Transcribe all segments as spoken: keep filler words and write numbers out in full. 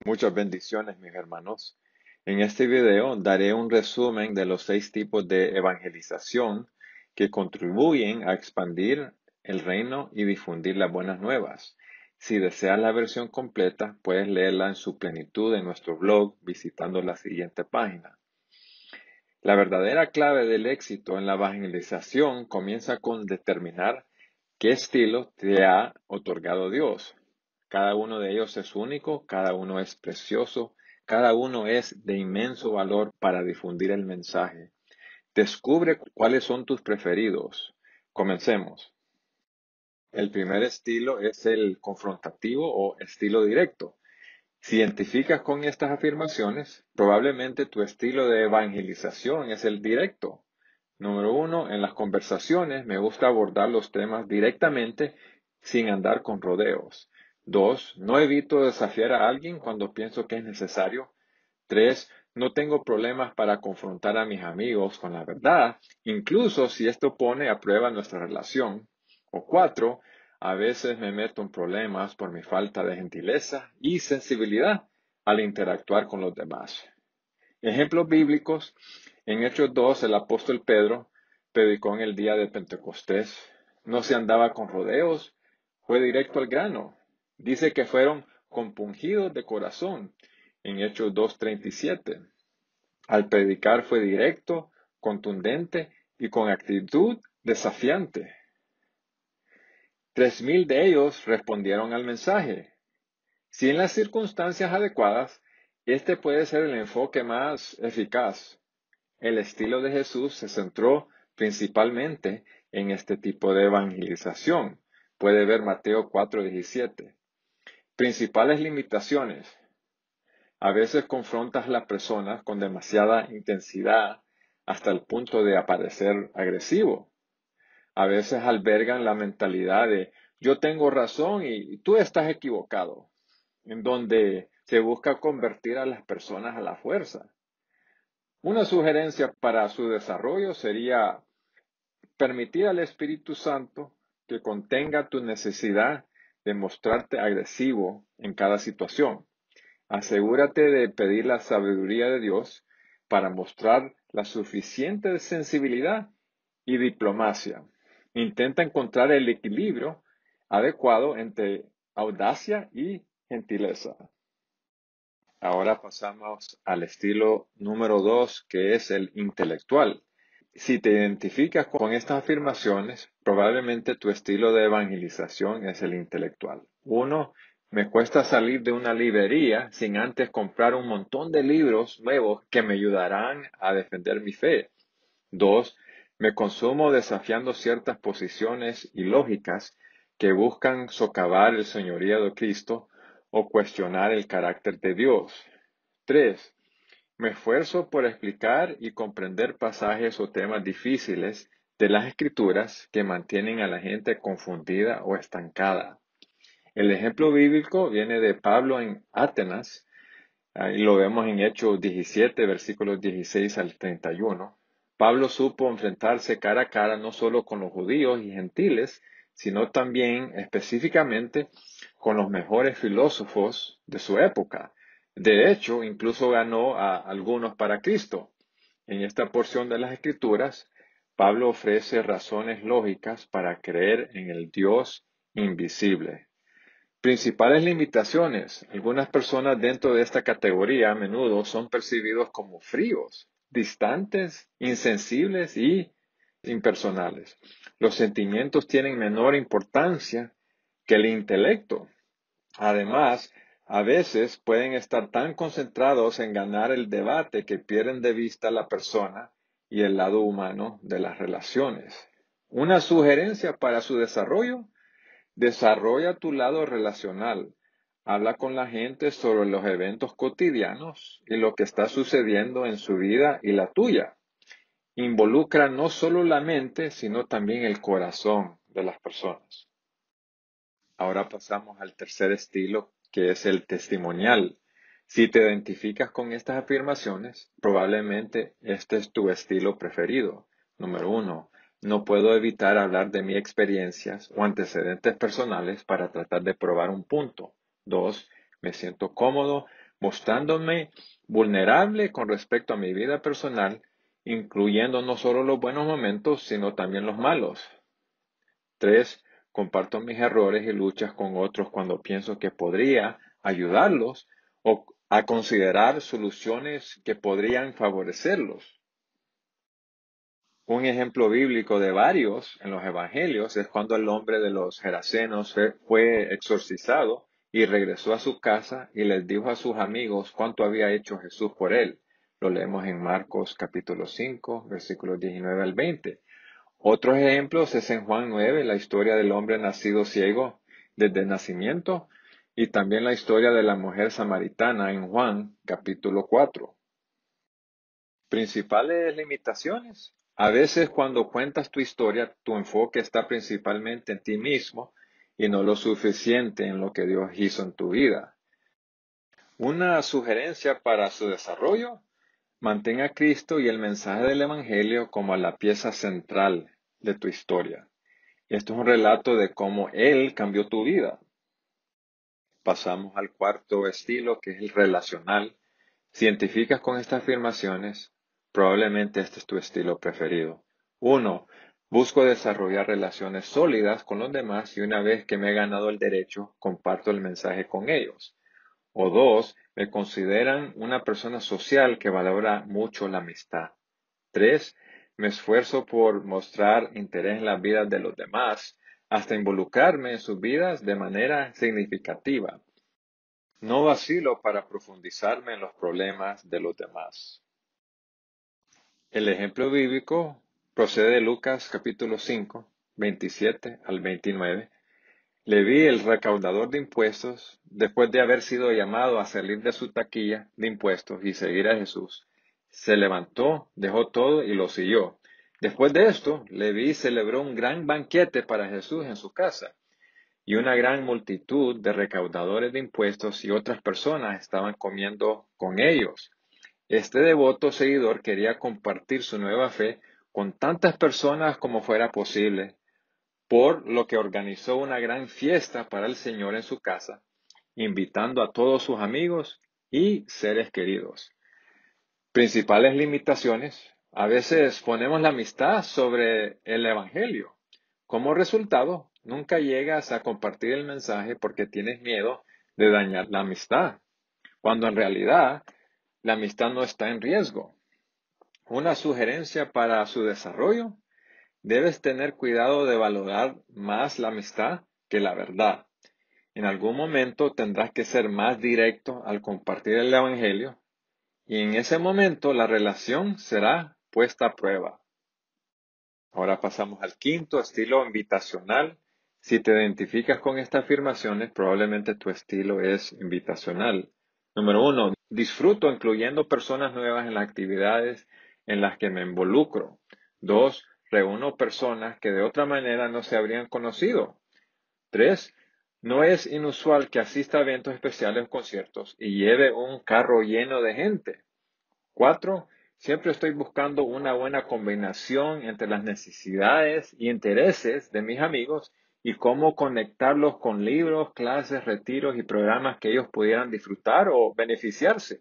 Muchas bendiciones, mis hermanos. En este video daré un resumen de los seis tipos de evangelización que contribuyen a expandir el reino y difundir las buenas nuevas. Si deseas la versión completa, puedes leerla en su plenitud en nuestro blog visitando la siguiente página. La verdadera clave del éxito en la evangelización comienza con determinar qué estilo te ha otorgado Dios. Cada uno de ellos es único, cada uno es precioso, cada uno es de inmenso valor para difundir el mensaje. Descubre cuáles son tus preferidos. Comencemos. El primer estilo es el confrontativo o estilo directo. Si identificas con estas afirmaciones, probablemente tu estilo de evangelización es el directo. Número uno, en las conversaciones me gusta abordar los temas directamente sin andar con rodeos. Dos, no evito desafiar a alguien cuando pienso que es necesario. Tres, no tengo problemas para confrontar a mis amigos con la verdad, incluso si esto pone a prueba nuestra relación. O cuatro, a veces me meto en problemas por mi falta de gentileza y sensibilidad al interactuar con los demás. Ejemplos bíblicos. En Hechos dos, el apóstol Pedro predicó en el día de Pentecostés. No se andaba con rodeos, fue directo al grano. Dice que fueron compungidos de corazón en Hechos dos treinta y siete. Al predicar fue directo, contundente y con actitud desafiante. Tres mil de ellos respondieron al mensaje. Si en las circunstancias adecuadas, este puede ser el enfoque más eficaz. El estilo de Jesús se centró principalmente en este tipo de evangelización. Puede ver Mateo cuatro diecisiete. Principales limitaciones. A veces confrontas a las personas con demasiada intensidad hasta el punto de aparecer agresivo. A veces albergan la mentalidad de yo tengo razón y tú estás equivocado, en donde se busca convertir a las personas a la fuerza. Una sugerencia para su desarrollo sería permitir al Espíritu Santo que contenga tu necesidad de mostrarte agresivo en cada situación. Asegúrate de pedir la sabiduría de Dios para mostrar la suficiente sensibilidad y diplomacia. Intenta encontrar el equilibrio adecuado entre audacia y gentileza. Ahora pasamos al estilo número dos, que es el intelectual. Si te identificas con estas afirmaciones, probablemente tu estilo de evangelización es el intelectual. Uno, me cuesta salir de una librería sin antes comprar un montón de libros nuevos que me ayudarán a defender mi fe. Dos, me consumo desafiando ciertas posiciones ilógicas que buscan socavar el señorío de Cristo o cuestionar el carácter de Dios. Tres, me esfuerzo por explicar y comprender pasajes o temas difíciles de las Escrituras que mantienen a la gente confundida o estancada. El ejemplo bíblico viene de Pablo en Atenas, y lo vemos en Hechos diecisiete, versículos dieciséis al treinta y uno. Pablo supo enfrentarse cara a cara no solo con los judíos y gentiles, sino también específicamente con los mejores filósofos de su época. De hecho, incluso ganó a algunos para Cristo. En esta porción de las Escrituras, Pablo ofrece razones lógicas para creer en el Dios invisible. Principales limitaciones. Algunas personas dentro de esta categoría a menudo son percibidos como fríos, distantes, insensibles y impersonales. Los sentimientos tienen menor importancia que el intelecto. Además, a veces pueden estar tan concentrados en ganar el debate que pierden de vista la persona y el lado humano de las relaciones. Una sugerencia para su desarrollo: desarrolla tu lado relacional. Habla con la gente sobre los eventos cotidianos y lo que está sucediendo en su vida y la tuya. Involucra no solo la mente, sino también el corazón de las personas. Ahora pasamos al tercer estilo, que es el testimonial. Si te identificas con estas afirmaciones, probablemente este es tu estilo preferido. Número uno, no puedo evitar hablar de mis experiencias o antecedentes personales para tratar de probar un punto. Dos, me siento cómodo mostrándome vulnerable con respecto a mi vida personal, incluyendo no solo los buenos momentos, sino también los malos. Tres, comparto mis errores y luchas con otros cuando pienso que podría ayudarlos o a considerar soluciones que podrían favorecerlos. Un ejemplo bíblico de varios en los evangelios es cuando el hombre de los Gerasenos fue exorcizado y regresó a su casa y les dijo a sus amigos cuánto había hecho Jesús por él. Lo leemos en Marcos capítulo cinco, versículos diecinueve al veinte. Otros ejemplos es en Juan nueve, la historia del hombre nacido ciego desde el nacimiento, y también la historia de la mujer samaritana en Juan capítulo cuatro. Principales limitaciones. A veces cuando cuentas tu historia, tu enfoque está principalmente en ti mismo y no lo suficiente en lo que Dios hizo en tu vida. Una sugerencia para su desarrollo: mantén a Cristo y el mensaje del Evangelio como la pieza central de tu historia. Esto es un relato de cómo Él cambió tu vida. Pasamos al cuarto estilo, que es el relacional. Si identificas con estas afirmaciones, probablemente este es tu estilo preferido. Uno, busco desarrollar relaciones sólidas con los demás y una vez que me he ganado el derecho, comparto el mensaje con ellos. O dos, me consideran una persona social que valora mucho la amistad. Tres, me esfuerzo por mostrar interés en las vidas de los demás, hasta involucrarme en sus vidas de manera significativa. No vacilo para profundizarme en los problemas de los demás. El ejemplo bíblico procede de Lucas capítulo cinco, veintisiete al veintinueve. Leví, el recaudador de impuestos, después de haber sido llamado a salir de su taquilla de impuestos y seguir a Jesús, se levantó, dejó todo y lo siguió. Después de esto, Leví celebró un gran banquete para Jesús en su casa, y una gran multitud de recaudadores de impuestos y otras personas estaban comiendo con ellos. Este devoto seguidor quería compartir su nueva fe con tantas personas como fuera posible, por lo que organizó una gran fiesta para el Señor en su casa, invitando a todos sus amigos y seres queridos. Principales limitaciones. A veces ponemos la amistad sobre el Evangelio. Como resultado, nunca llegas a compartir el mensaje porque tienes miedo de dañar la amistad, cuando en realidad la amistad no está en riesgo. Una sugerencia para su desarrollo: debes tener cuidado de valorar más la amistad que la verdad. En algún momento tendrás que ser más directo al compartir el Evangelio, y en ese momento la relación será puesta a prueba. Ahora pasamos al quinto estilo, invitacional. Si te identificas con estas afirmaciones, probablemente tu estilo es invitacional. Número uno, disfruto incluyendo personas nuevas en las actividades en las que me involucro. Dos, reúno personas que de otra manera no se habrían conocido. Tres, no es inusual que asista a eventos especiales o conciertos y lleve un carro lleno de gente. Cuatro, siempre estoy buscando una buena combinación entre las necesidades y intereses de mis amigos y cómo conectarlos con libros, clases, retiros y programas que ellos pudieran disfrutar o beneficiarse.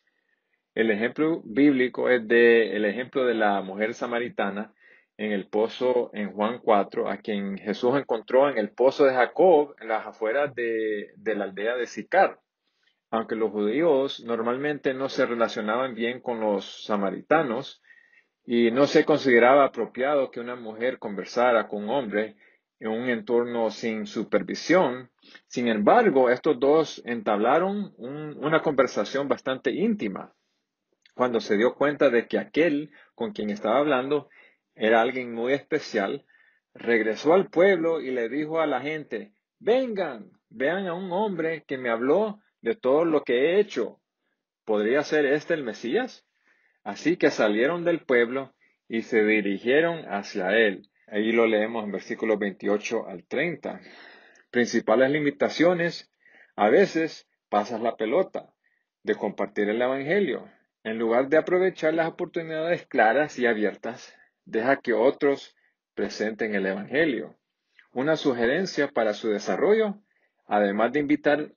El ejemplo bíblico es de, el ejemplo de la mujer samaritana en el pozo en Juan cuatro, a quien Jesús encontró en el pozo de Jacob, en las afueras de, de la aldea de Sicar. Aunque los judíos normalmente no se relacionaban bien con los samaritanos y no se consideraba apropiado que una mujer conversara con un hombre en un entorno sin supervisión, sin embargo, estos dos entablaron un, una conversación bastante íntima. Cuando se dio cuenta de que aquel con quien estaba hablando era alguien muy especial, regresó al pueblo y le dijo a la gente: vengan, vean a un hombre que me habló de todo lo que he hecho. ¿Podría ser este el Mesías? Así que salieron del pueblo y se dirigieron hacia él. Ahí lo leemos en versículos veintiocho al treinta. Principales limitaciones. A veces pasas la pelota de compartir el Evangelio. En lugar de aprovechar las oportunidades claras y abiertas, deja que otros presenten el Evangelio. Una sugerencia para su desarrollo: además de invitar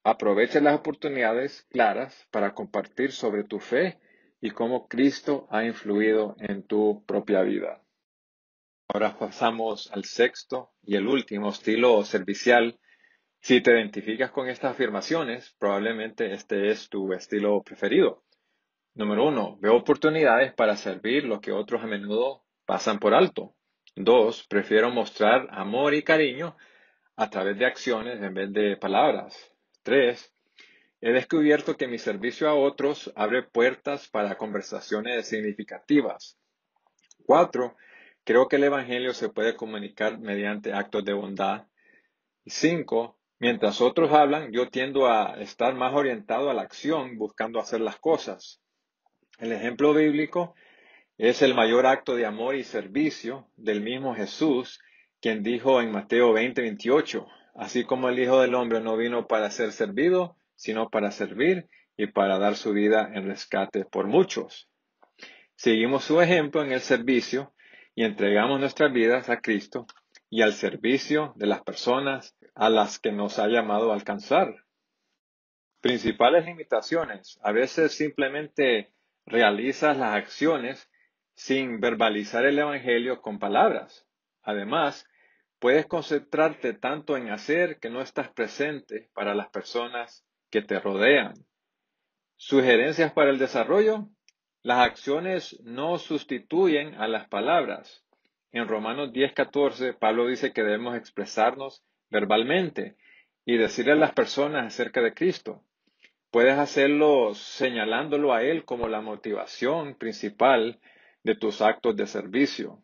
Aprovecha las oportunidades claras para compartir sobre tu fe y cómo Cristo ha influido en tu propia vida. Ahora pasamos al sexto y el último estilo servicial. Si te identificas con estas afirmaciones, probablemente este es tu estilo preferido. Número uno, veo oportunidades para servir lo que otros a menudo pasan por alto. Dos, prefiero mostrar amor y cariño a través de acciones en vez de palabras. Tres, he descubierto que mi servicio a otros abre puertas para conversaciones significativas. Cuatro, creo que el Evangelio se puede comunicar mediante actos de bondad. Cinco, mientras otros hablan, yo tiendo a estar más orientado a la acción, buscando hacer las cosas. El ejemplo bíblico es el mayor acto de amor y servicio del mismo Jesús, quien dijo en Mateo veinte veintiocho, así como el Hijo del Hombre no vino para ser servido, sino para servir y para dar su vida en rescate por muchos. Seguimos su ejemplo en el servicio y entregamos nuestras vidas a Cristo y al servicio de las personas a las que nos ha llamado a alcanzar. Principales limitaciones. A veces simplemente realizas las acciones sin verbalizar el Evangelio con palabras. Además, puedes concentrarte tanto en hacer que no estás presente para las personas que te rodean. Sugerencias para el desarrollo. Las acciones no sustituyen a las palabras. En Romanos diez catorce, Pablo dice que debemos expresarnos verbalmente y decirle a las personas acerca de Cristo. Puedes hacerlo señalándolo a Él como la motivación principal de tus actos de servicio.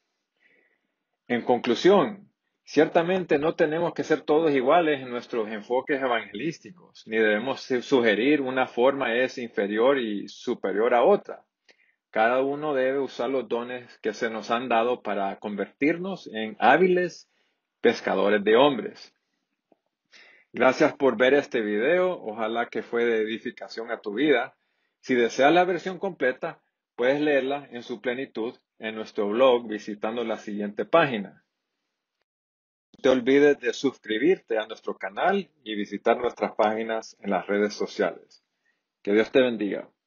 En conclusión, ciertamente no tenemos que ser todos iguales en nuestros enfoques evangelísticos, ni debemos sugerir una forma es inferior y superior a otra. Cada uno debe usar los dones que se nos han dado para convertirnos en hábiles pescadores de hombres. Gracias por ver este video. Ojalá que fue de edificación a tu vida. Si deseas la versión completa, puedes leerla en su plenitud en nuestro blog visitando la siguiente página. No te olvides de suscribirte a nuestro canal y visitar nuestras páginas en las redes sociales. Que Dios te bendiga.